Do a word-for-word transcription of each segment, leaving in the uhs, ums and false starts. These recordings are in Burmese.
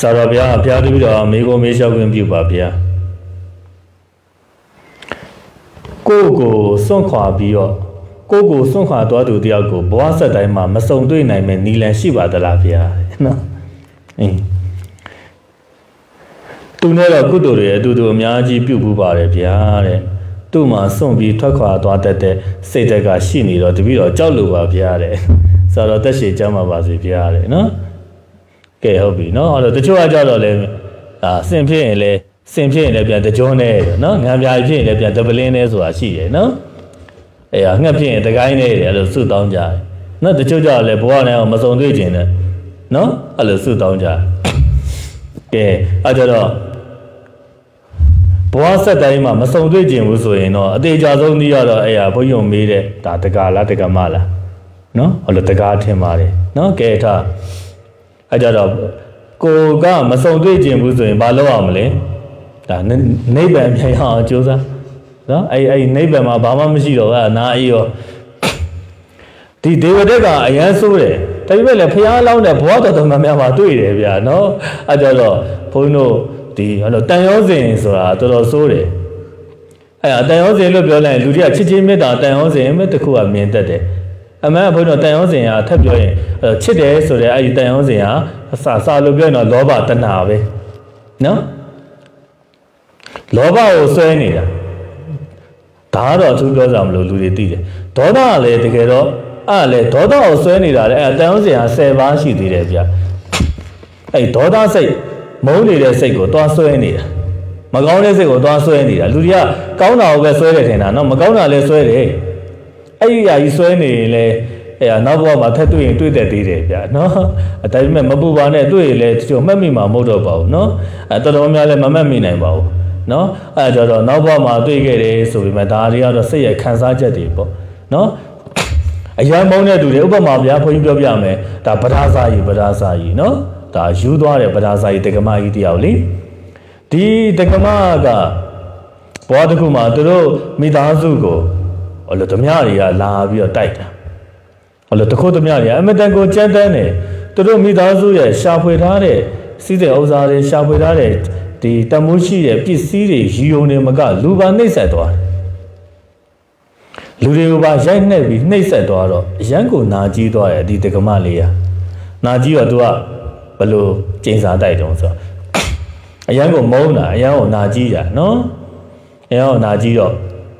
တော်ဗျာဖျားတပြီးတော့မိကိုမေးလျှောက်ခွင့်ပြုပါဗျာကိုကိုစွန့်ခွာပြီးတော့ကိုကိုစွန့်ခွာသွားသူတယောက်ကိုဘဝဆက်တိုင်းမှာမစုံတွေ့နိုင်မဲ့နီလန်ရှိပါသလားဗျာနော်အင်းသူနဲ့တော့ကုသိုလ်တွေအတူတူအများကြီးပြုဘူးပါတယ်ဗျာတဲ့သူ့မှာစွန့်ပြီးထွက်ခွာသွားတတ်တဲ့စိတ်ဓာတ်ကရှိနေတော့တပြီးတော့ကြောက်လို့ပါဗျာတဲ့ဆိုတော့တက်ရှိကြမှာပါစေဗျာတဲ့နော်ကဲဟုတ်ပြီနော်အဲ့တော့တချို့ကကြတော့လေအာစင်ဖြစ်ရင်လေစင်ဖြစ်ရင်လည်းပြန်တကြောနဲ့နော်ငံပြာဖြစ်ရင်လည်းပြန်တပလင်းနဲ့ဆိုတာရှိတယ်နော်အဲ့ဟာငှက်ဖြစ်ရင်တကိုင်းနဲ့အဲ့လိုစွတ်တောင်းကြတယ်နော်တချို့ကြတော့လေဘဝနဲ့မစုံတွေ့ခြင်းနဲ့နော်အဲ့လိုစွတ်တောင်းကြတယ်ကဲအဲ့ကြတော့ဘဝဆက်တိုင်းမှာမစုံတွေ့ခြင်းဘူးဆိုရင်တော့အသေးကြဆုံးနည်းရတော့အဲ့ဟာဘုန်းကြီးမေးတဲ့ဒါတက္ကလားတက္ကမလားနော်အဲ့လိုတက္ကထင်ပါတယ်နော်ကဲထားအဲ့ကြတော့ကိုကမစုံတွေ့ခြင်းဘူးဆိုရင်ဘာလုပ်အောင်မလဲဒါနိဗ္ဗာန်မြင်အောင်ကြိုးစားနော်အဲ့အဲ့နိဗ္ဗာန်မှာဘာမှမရှိတော့ဘူးအနာအေးရောဒီဒေဝတက်ကအရန်ဆိုးတယ်ဒါပေမဲ့လည်းဖျားလောင်းတဲ့ဘဝတော်တော်များများမှာတွေ့တယ်ဗျာနော်အဲ့ကြတော့ဘုန်းတို့ဒီဟိုလိုတန်ရောစဉ်ဆိုတာတော်တော်ဆိုးတယ်အဲ့အတန်ရောစဉ်လို့ပြောလိုက်လူတွေကချစ်ချင်းမေတ္တာတန်ရောစဉ်မဲ့တခုကမြင်တတ်တယ်အမှန်ဘုန်းတော်တန်ရောစဉ်ဟာထပ်ပြောရင်ချစ်တယ်ဆိုတဲ့အဲ့ဒီတန်ရောစဉ်ဟာအစစာလို့ပြောရင်တော့လောဘတဏှာပဲနော်လောဘကိုဆွဲနေတာဒါတော့သူပြောကြမလို့လူတွေသိတယ်ဒေါသကလည်းတကယ်တော့အဲ့လေဒေါသကိုဆွဲနေတာလေအဲ့တန်ရောစဉ်ဟာဆယ်ပါးရှိသေးတယ်ဗျအဲ့ဒေါသစိတ်မုန်းနေတဲ့စိတ်ကိုသွားဆွဲနေတာမကောင်းတဲ့စိတ်ကိုသွားဆွဲနေတာလူတွေကကောင်းတာကိုပဲဆွဲတယ်ထင်တာနော်မကောင်းတာလည်းဆွဲတယ်အဲ့ဒီအရာကြီးဆွဲနေရင်လည်းအဲ့နောက်ဘဝမှာထပ်တွေ့ရင်တွေ့တတ်သေးတယ်ဗျာနော်အတိုင်းမဲ့မပူပါနဲ့တွေ့ရင်လည်းကျို့မှတ်မိမှာမဟုတ်တော့ပါဘူးနော်အဲတော်တော်များများလည်းမမှတ်မိနိုင်ပါဘူးနော်အဲကြတော့နောက်ဘဝမှာတွေ့ခဲ့တယ်ဆိုပေမဲ့ဒါတွေကတော့စိတ်ရဲ့ခံစားချက်တွေပေါ့နော်အရန်မုန်းတဲ့သူတွေဥပမာဗျာခွန်ကြီးပြောပြမယ်ဒါပဒါစာကြီးပဒါစာကြီးနော်ဒါယူသွားတယ်ပဒါစာကြီးတက္ကမကြီးတယောက်လေဒီတက္ကမကဘဝတစ်ခုမှာသူတို့မိသားစုကိုဟိုလိုဓမြတွေကလာပြီးတော့တိုက်တာဟိုလိုတခုဓမြတွေအမတန်ကိုကြမ်းတမ်းတယ်သူတို့မိသားစုရဲ့ရှာဖွေထားတဲ့စီးတဲ့ဥစ္စာတွေရှာဖွေထားတဲ့ဒီတမိုးရှိတဲ့ပစ္စည်းတွေရီယုံနေမကလူပါနှိမ့်ဆက်သွားတယ်လူတွေကိုပါရိုက်နှက်ပြီးနှိမ့်ဆက်သွားတော့အရန်ကိုနာကြီးသွားတယ်ဒီတက္ကမလေးကနာကြီးတော့သူကဘယ်လိုကျင်းစာတိုက်တုံးဆိုတော့အရန်ကိုမုန်းတာအရန်ကိုနာကြီးတာနော်အရန်ကိုနာကြီးတော့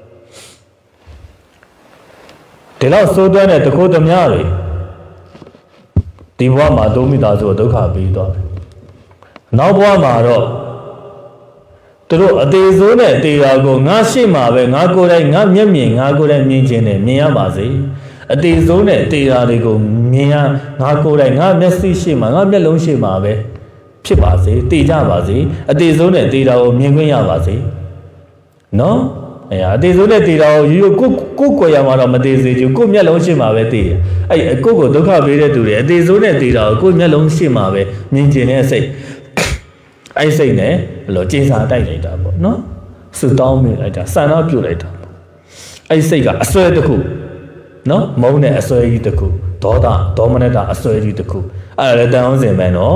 ဒီလောက်စိုးသွမ်းတဲ့တခိုးသမားတွေဒီဘဝမှာဒုမိသားစုဒုက္ခပေးသွားတယ်နောက်ဘဝမှာတော့သူတို့အသေးစိုးနဲ့တေတာကိုငါရှိမှာပဲငါကိုယ်တိုင်ငါမျက်မြင်ငါကိုယ်တိုင်မြင်ခြင်းနဲ့မြင်ရပါစေအသေးစိုးနဲ့တေတာတွေကိုမြင်ရငါကိုယ်တိုင်ငါမျက်စိရှိမှာငါမျက်လုံးရှိမှာပဲဖြစ်ပါစေတေကြပါစေအသေးစိုးနဲ့တေတာကိုမြင်ခွင့်ရပါစေနော်အဲ့အသေးစိုးနဲ့တေတာကိုရိုးရိုးကိုကိုကိုရမှာတော့မသေးစေချင်ကိုမျက်လုံးရှိမှာပဲတေတယ်အဲ့ကိုကိုဒုက္ခပေးတဲ့သူတွေအသေးစိုးနဲ့တေတာကိုကိုမျက်လုံးရှိမှာပဲမြင်ခြင်းနဲ့စိတ်အဲ့စိတ်နဲ့ဘယ်လိုကျင်းစာတိုက်လိုက်တာပေါ့နော်စွတောင်းမိလိုက်တာဆန္ဒပြုတ်လိုက်တာအဲ့စိတ်ကအစွဲတစ်ခုနော်မုန်းတဲ့အစွဲကြီးတစ်ခုဒေါသဒေါမနတာအစွဲကြီးတစ်ခုအဲ့ဒါလည်းတန်အောင်စင်ပဲနော်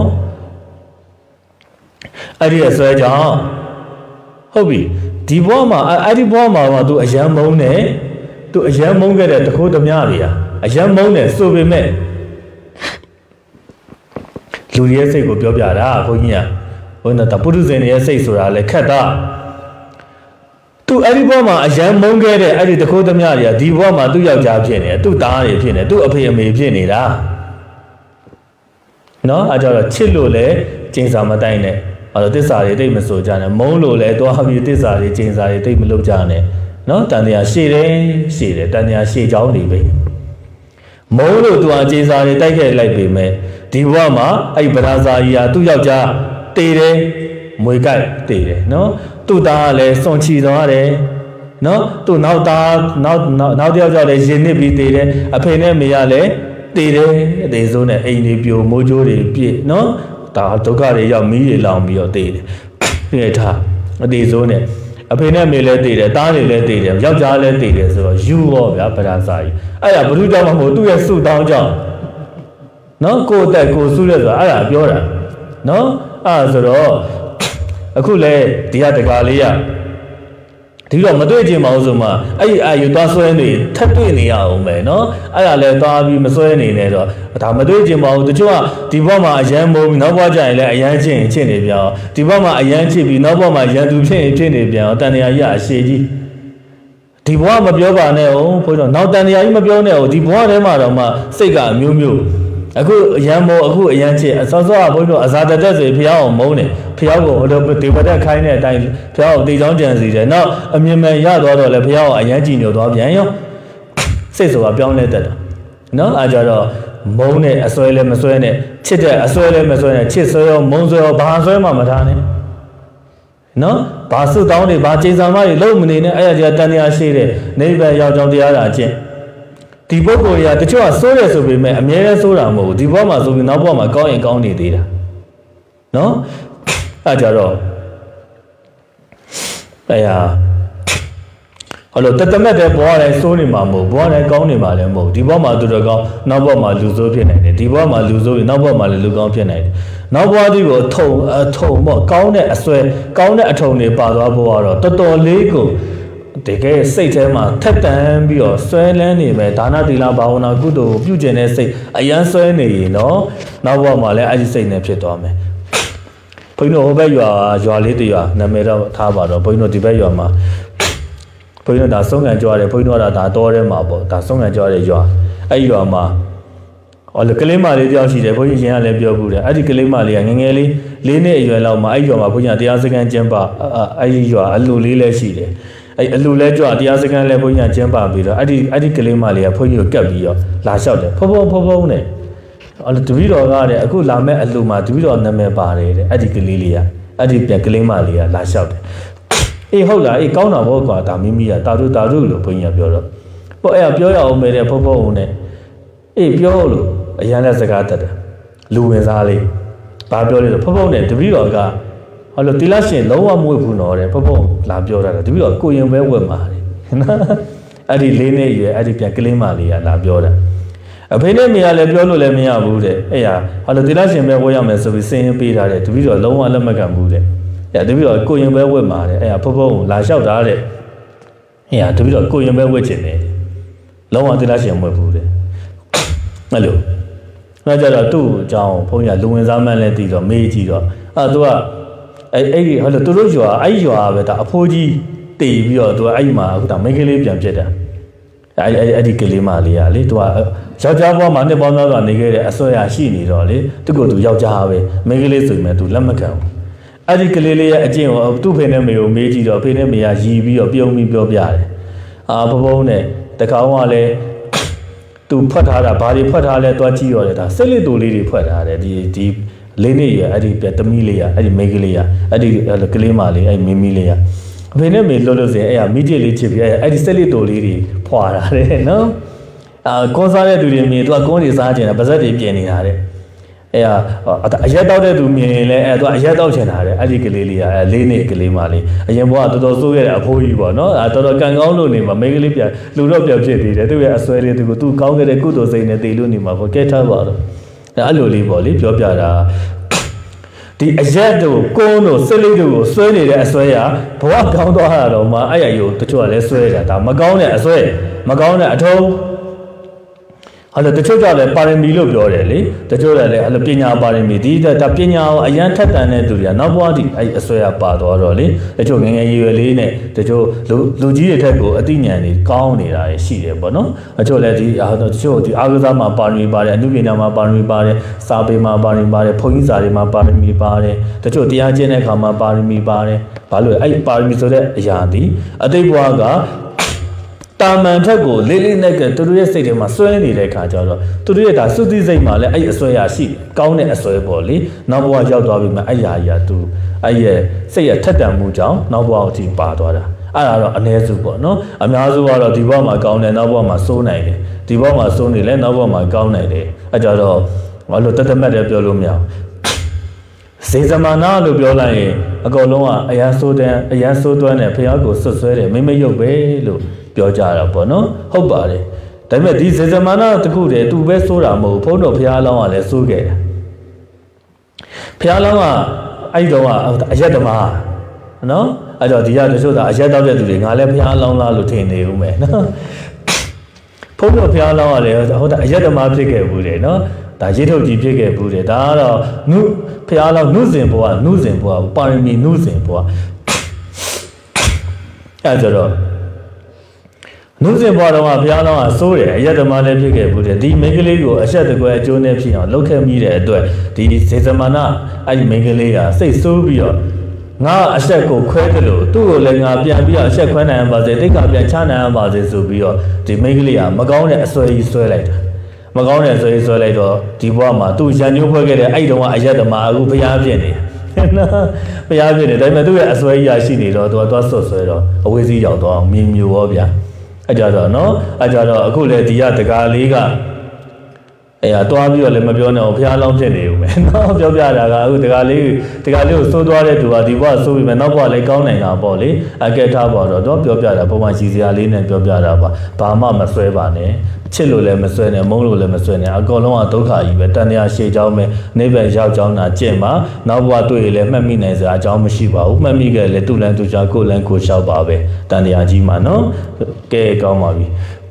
အဲ့ဒီအစွဲကြောင့်ဟုတ်ပြီဒီဘဝမှာအဲ့ဒီဘဝမှာတော့သူအယံမုန်းတယ်သူအယံမုန်းခဲ့တဲ့တခိုးဓမြတွေဟာအယံမုန်းတယ်ဆိုပေမဲ့လူရဲ့စိတ်ကိုပြောပြတာဘုန်းကြီးကဘုန်းတော်တပုရုဇဉ်ရဲ့စိတ်ဆိုတာလည်းခက်တာသူအဲ့ဒီဘဝမှာအယံမုန်းခဲ့တဲ့အဲ့ဒီတခိုးဓမြတွေကဒီဘဝမှာသူ့ယောက်ျားဖြစ်နေတယ်သူ့သားတွေဖြစ်နေသူ့အဖေအမေဖြစ်နေတာနော်အဲ့ကြတော့ချစ်လို့လည်းကျင်းစာမတိုင်းနဲ့အဲ့တော့တစ္ဆာတွေတိတ်မဆိုကြနဲ့မုန်းလို့လည်းသွားပြီးတစ္ဆာတွေကျင်းစာတွေတိတ်မလုပ်ကြနဲ့နော်တန်တရားရှည်တယ်ရှည်တယ်တန်တရားရှည်ချောင်းနေပဲမုန်းလို့သူအကျင်းစာတွေတိုက်ခဲ့လိုက်ပေမဲ့ဒီဘဝမှာအဲ့ဗရာဇာကြီးဟာသူ့ယောက်ျားတေတယ်မွေကြိုက်တေတယ်နော်သူ့သားကလည်းစွန်ချီသွားတယ်နော်သူ့နောက်သားနောက်နောက်တစ်ယောက်ကြောင့်လည်းရင်နစ်ပြီးတေတယ်အဖေနဲ့မေကလည်းတေတယ်အသေးစိုးနဲ့အိမ်တွေပြိုမိုးကြိုးတွေပြည့်နော်ဒါဒုက္ခတွေရောက်မီးတွေလောင်ပြီးတော့တေတယ်ပြည့်ထားအသေးစိုးနဲ့အဖေနဲ့မေလည်းတေတယ်သားတွေလည်းတေတယ်ယောက်ျားလည်းတေတယ်ဆိုတော့ယူရောဗျာဗရာဇာကြီးအဲ့ဒါဘုရုကြောင့်မဟုတ်သူ့ရဲ့စုတောင်းကြောင့်နော်ကိုယ်တက်ကိုယ်စုရဲဆိုတာအဲ့ဒါပြောတာနော်啊，是咯，啊，苦嘞，底下这个里呀。ဒီတော့မတွေ့ချင်ပါဘူးဆိုမှအဲ့ဒီအာယူသွားဆွဲနေထပ်တွေ့နေရအောင်ပဲเนาะအဲ့ဒါလည်းသွားပြီးမဆွဲနေနဲ့တော့ဒါမတွေ့ချင်ပါဘူးတချို့ကဒီဘက်မှာအရန်မုံနောက်ဘက်ကျရင်လည်းအရန်ချင်းချင်းနေပြန်ဒီဘက်မှာအရန်ချစ်ပြီးနောက်ဘက်မှာရန်သူဖြစ်ရင်ဖြစ်နေပြန်တန်တရာကြီးအရှိကြီးဒီဘဝမပြောပါနဲ့ဟုတ်ဘုန်းတော်နောက်တန်တရာကြီးမပြောနဲ့ဟုတ်ဒီဘဝထဲမှာတော့မှစိတ်ကအမျိုးမျိုးအခုအရန်မုံအခုအရန်ချစ်အစောစောကဘုန်းတော်အဇာတတက်စေဖျားအောင်မုံနေဖျားကိုဟိုဒီဘက်တက်ခိုင်းတဲ့အတိုင်းဖျားကိုတေချောင်းကြံစီတယ်နောက်အမြင်မှန်ရသွားတော့လည်းဖျားကိုအရန်ကြည်ညိုသွားပြန်ရောစိတ်ဆိုတာပြောင်းလဲတတ်တာနော်အားကြတော့မုံနဲ့အစွဲလည်းမစွဲနဲ့ချစ်တဲ့အစွဲလည်းမစွဲနဲ့ချစ်စွဲရောမုံစွဲရောဘာစွဲမှမထားနဲ့နော်ဘာစုတောင်းတွေဘာချိန်ဆံမတွေလုံးမနေနဲ့အဲ့ရကြတန်တရားရှိတဲ့နိဗ္ဗာန်ရောက်ကြောင်းတရားတာကျင့်ဒီပုဂ္ဂိုလ်ရာတချို့ကစိုးတယ်ဆိုပေမဲ့အမြဲတမ်းစိုးတာမဟုတ်ဘူးဒီဘဝမှာဆိုပြီးနောက်ဘဝမှာကောင်းရင်ကောင်းနေသေးတာနော်အဲ့ကြတော့အဲ့ဟာဟောလို့တတမက်တဲ့ဘဝတိုင်းစိုးနေမှာမဟုတ်ဘဝတိုင်းကောင်းနေမှာလည်းမဟုတ်ဒီဘဝမှာသူတော်ကောင်းနောက်ဘဝမှာလူဆိုးဖြစ်နိုင်တယ်ဒီဘဝမှာလူဆိုးပြီးနောက်ဘဝမှာလည်းလူကောင်းဖြစ်နိုင်တယ်နောက်ဘဝဒီကိုထုံအထုံပေါ့ကောင်းတဲ့အစွဲကောင်းတဲ့အထုံတွေပါသွားဖို့ကတော့တော်တော်လေးကိုတကယ်စိတ်ထဲမှာထက်တန်ပြီးတော့ဆွဲလန်းနေမယ်ဒါနသီလဘာဝနာကုသိုလ်ပြုကျင်တဲ့စိတ်အယမ်းဆွဲနေရင်တော့နောက်ဘဝမှာလည်းအဲ့ဒီစိတ်နဲ့ဖြစ်သွားမယ်ဘုန်းကြီးတို့ဟိုဘက်ရွာရွာလေးတရွာနာမည်တော့ထားပါတော့ဘုန်းကြီးတို့ဒီဘက်ရွာမှာဘုန်းကြီးတို့ဒါဆုံးခံကြွားတယ်ဘုန်းကြီးတို့ကဒါတော်ထဲမှာပေါ့ဒါဆုံးခံကြွားတဲ့ရွာအဲ့ဒီရွာမှာဟောလေကလေးမလေးတယောက်ရှိတယ်ဘုန်းကြီးရင်ကလည်းပြောဘူးတယ်အဲ့ဒီကလေးမလေးကငငယ်လေးလေးနှစ်အရွယ်လောက်မှာအဲ့ဒီရွာမှာဘုန်းကြီးကတရားစခန်းကျင်းပအဲ့ဒီရွာအလူလေးလည်းရှိတယ်အဲ့အလူလဲကြွတရားစခန်းလဲဘုန်းကြီးကကျင်းပပြီးတော့အဲ့ဒီအဲ့ဒီကလေးမလေးကဘုန်းကြီးကိုကပ်ပြီးတော့လာလျှောက်တယ်ဖုံဖုံဖုံဖုံနဲ့အဲ့တပည့်တော်ကတဲ့အခုလာမဲ့အလူမှာတပည့်တော်နာမည်ပါတယ်တဲ့အဲ့ဒီကလေးလေးကအဲ့ဒီပြန်ကလေးမလေးကလာလျှောက်တယ်အေးဟုတ်လားအေးကောင်းတာဘောကွာဒါမိမိကတာတို့တာတို့လို့ဘုန်းကြီးကပြောတော့ပေါ့အဲ့ကပြောရအောင်မယ်တဲ့ဖုံဖုံနဲ့အေးပြောလို့အရန်လက်စကားတတ်တယ်လူဝင်စားလေးဘာပြောလဲဆိုဖုံဖုံနဲ့တပည့်တော်ကဟောလို့တိလရှင်လုံးဝမဝတ်ဘူးနော်တဲ့ဖဖုံလာပြောတာတပည့်တော်ကိုရင်ပဲဝတ်မှာတဲ့နော်အဲ့ဒီလေးနဲ့ရွယ်အဲ့ဒီပြန်ကလေးမလေးကလာပြောတာအဖေနဲ့မိကလည်းပြောလို့လည်းမရဘူးတဲ့အဲ့ရဟောလို့တိလရှင်ပဲဝတ်ရမယ်ဆိုပြီးစင်ရင်ပေးထားတယ်တပည့်တော်လုံးဝလက်မခံဘူးတဲ့အဲ့တပည့်တော်ကိုရင်ပဲဝတ်မှာတဲ့အဲ့ရဖဖုံလာလျှောက်တာတဲ့အဲ့ရတပည့်တော်ကိုရင်ပဲဝတ်ချင်တယ်လုံးဝတိလရှင်မဝတ်ဘူးတဲ့အဲ့လိုနောက်ကြတော့သူ့အကြောင်းဘုန်းကြီးကလူဝင်စားမှန်းလဲတည်တော့မေးကြည့်တော့အဲ့သူကအဲ့အဲ့ဒီဟိုလိုသူတို့ရွာအဲ့ရွာပဲဒါအဖိုးကြီးတည်ပြီးတော့သူကအဲ့မှာအခုဒါမိန်းကလေးပြန်ဖြစ်တာအဲ့အဲ့အဲ့ဒီကလေးမလေးကလေသူကယောက်ျားဘဝမှာနှစ်ပေါင်းများစွာနေခဲ့တဲ့အဆွဲရရှိနေတော့လေသူကသူယောက်ျားပဲမိန်းကလေးဆိုရင်သူလက်မခံဘူးအဲ့ဒီကလေးလေးရဲ့အကျင့်ကိုသူ့ဖေနဲ့မေကိုမေးကြည့်တော့ဖေနဲ့မေကရီပြီးတော့ပြုံးပြီးပြောပြတယ်အာဘဘုံနဲ့တကောင်ကလည်းသူဖွက်ထားတာဘာတွေဖွက်ထားလဲတွားကြည့်ရတယ်ဒါစိတ်လက်တူလေးတွေဖွက်ထားတယ်ဒီဒီလေးနေရအဲ့ဒီပြသမီးလေးရအဲ့ဒီမိန်းကလေးရအဲ့ဒီကလေးမလေးအဲ့မင်းမီးလေးရအဖေနဲ့မေလွတ်လို့စရင်အဲ့မိကျစ်လေးချစ်ပြီးအဲ့ဒီဆက်လက်တိုလေးတွေဖွာတာတဲ့နော်အာကွန်စားတဲ့သူတွေမြင်သူကကွန်းတွေစားကျင်တာပါဇက်တွေပြင်နေတာတဲ့အဲ့ဟာအရက်တောက်တဲ့သူမြင်ရင်လည်းအဲ့သူကအရက်တောက်ချင်တာတဲ့အဲ့ဒီကလေးလေးရအဲ့လေးနေကလေးမလေးအရင်ဘဝတော်တော်စိုးခဲ့တဲ့အဖိုးကြီးပေါ့နော်အဲ့တော်တော်ကံကောင်းလို့နေမှာမိန်းကလေးပြန်လူတော့ပြန်ဖြစ်သေးတယ်သူရဲ့အဆွဲလေးသူကသူကောင်းခဲ့တဲ့ကုသိုလ်စိတ်နဲ့တည်လို့နေမှာပေါ့ကဲထားပါတော့အဲ့လိုလေးပေါ့လေပြောပြတာဒီအရက်တို့ကုန်းတို့စစ်လေးတို့ကိုဆွဲနေတဲ့အဆွဲရဘဝကောင်းသွားတာတော့မှအဲ့ရယူတချို့ကလည်းဆွဲတာဒါမကောင်းတဲ့အဆွဲမကောင်းတဲ့အထုံးဟောလို့တချို့ကလည်းပါရမီလို့ပြောတယ်လေတချို့ကလည်းအဲ့လိုပညာပါရမီဒီဒါပညာကိုအရန်ထက်တန်တဲ့သူတွေကနောက်ဘဝဒီအဲ့အဆွဲရပါသွားတော့လေတချို့ငငယ်ရွယ်လေးနဲ့တချို့လူလူကြီးတွေထက်ကိုအသိဉာဏ်တွေကောင်းနေတာရှိတယ်ပေါ့နော်တချို့လည်းဒီတချို့ဒီအာဂဇာမှာပါရမီပါတယ်အနုပညာမှာပါရမီပါတယ်စာပေမှာပါရမီပါတယ်ဘုန်းကြီးစာတွေမှာပါရမီပါတယ်တချို့တရားကျင့်တဲ့အခါမှာပါရမီပါတယ်ဘာလို့အဲ့ပါရမီဆိုတဲ့အရာဒီအတိတ်ဘဝကတာမန်ထက်ကိုလေးလေးနဲ့ကသူတို့ရဲ့စိတ်ထဲမှာဆွဲနေတဲ့ခါကျတော့သူတို့ရဲ့ဒါစုသိစိတ်မှာလည်းအဲ့အဆွဲရရှိကောင်းတဲ့အဆွဲပေါ့လေနောက်ဘဝရောက်သွားပြီမှအဲ့ရာကြီးကသူအဲ့ရဲ့စိတ်ရထက်တန်မှုကြောင့်နောက်ဘဝအထိပါသွားတာအဲ့ဒါတော့အ ਨੇ စုပေါ့နော်အများစုကတော့ဒီဘဝမှာကောင်းတယ်နောက်ဘဝမှာစိုးနိုင်တယ်ဒီဘဝမှာစိုးနေလဲနောက်ဘဝမှာကောင်းနိုင်တယ်အဲ့ကြတော့ဘာလို့တသက်မဲ့တယ်ပြောလို့မရဘူးစေဇမာနာလို့ပြောလိုက်ရင်အကုန်လုံးကအရန်ဆိုးတဲ့အရန်ဆိုးသွမ်းတဲ့ဖျားကိုဆွတ်ဆွဲတယ်မိမရုပ်ပဲလို့ပြောကြတာပေါ့နော်ဟုတ်ပါတယ်ဒါပေမဲ့ဒီစေဇမာနာတခုတည်းသူပဲစိုးတာမဟုတ်ဘုန်းတော်ဖျားလောင်းကလည်းစိုးခဲ့တယ်ဖျားလောင်းကအဲ့ဒီတော့ကအယက်ဓမ္မနော်အဲ့တော့ဒီကတချို့ကအယက်တောက်တဲ့သူတွေငါလည်းဘုရားအလောင်းလားလို့ထင်နေဦးမယ်နော်ဘုန်းတော်ဘုရားအလောင်းရတယ်ဟုတ်တာအယက်ဓမ္မဖြစ်ခဲ့ဘူးတယ်နော်ဒါရေထုတ်ကြီးဖြစ်ခဲ့ဘူးတယ်ဒါကတော့နုဘုရားအလောင်းနုစဉ်ဘဝနုစဉ်ဘဝပါရမီနုစဉ်ဘဝအဲ့ကြတော့နုစဉ်ဘဝတော့ဘုရားအလောင်းကစိုးတယ်အယက်ဓမ္မလည်းဖြစ်ခဲ့ဘူးတယ်ဒီမိန်းကလေးကိုအဆက်တကွယ်အကျိုးနဲ့ဖြစ်အောင်လုပ်ခဲ့မိတဲ့အတွက်ဒီစေသမနာအဲ့ဒီမိန်းကလေးကစိတ်ဆိုးပြီးတော့ငါအဆက်ကိုခွဲတယ်လို့သူ့ကိုလည်းငါပြန်ပြီးတော့အဆက်ခွဲနိုင်အောင်ပါစေတိတ်ကပြန်ချနိုင်အောင်ပါစေဆိုပြီးတော့ဒီမိန်းကလေးကမကောင်းတဲ့အစွဲကြီးဆွဲလိုက်တာမကောင်းတဲ့အစွဲကြီးဆွဲလိုက်တော့ဒီဘဝမှာသူ့ရန်ညှိုးဖွဲ့ခဲ့တဲ့အဲ့တုန်းကအယက်ဓမ္မအခုဘုရားဖြစ်နေနော်ဘုရားဖြစ်နေဒါပေမဲ့သူ့ရဲ့အစွဲကြီးရရှိနေတော့သူကသွားဆွတ်ဆွဲတော့အဝေးစီးရောက်တော့မြင်မျိုးရောဗျာအဲ့ကြတော့နော်အဲ့ကြတော့အခုလေဒီကတကားလေးကအဲ့ဟာတွားပြီးတော့လည်းမပြောနဲ့ဘုရားလောင်းဖြစ်နေဦးမယ်နော်ပြောပြတာကအခုတကားလေးတကားလေးကိုစိုးသွားတဲ့သူကဒီဘဝစိုးပြီးမယ်နောက်ဘဝလည်းကောင်းနိုင်တာပေါ့လေအကဲထားပါတော့တော့ပြောပြတာပုံမှန်ရှိစရာလေးနဲ့ပြောပြတာပါဘာမှမဆွဲပါနဲ့ချစ်လို့လည်းမဆွဲနဲ့မုန်းလို့လည်းမဆွဲနဲ့အကောင်လုံးကဒုက္ခကြီးပဲတန်တရားရှည်ကြောင်းပဲနိဗ္ဗာန်ရောက်ကြောင်းတာကျင့်ပါနောက်ဘဝတွေ့ရင်လည်းမှတ်မိနိုင်စရာအကြောင်းမရှိပါဘူးမှတ်မိခဲ့လည်းသူ့လန်းသူချာကိုယ်လန်းကိုလျှောက်ပါပဲတန်တရားကြီးမှာနော်ကဲကောင်းပါပြီ